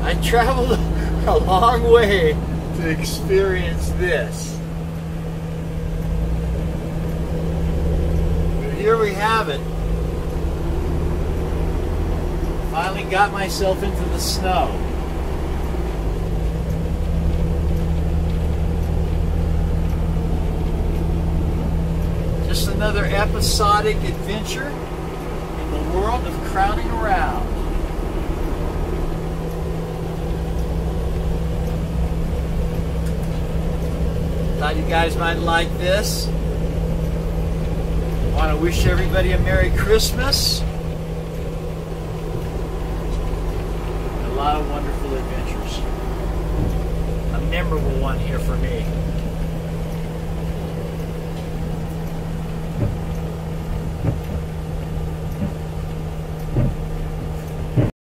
I traveled a long way to experience this. But here we have it. Finally got myself into the snow. Just another episodic adventure in the world of crowding around. Thought you guys might like this. Want to wish everybody a Merry Christmas. A lot of wonderful adventures. A memorable one here for me.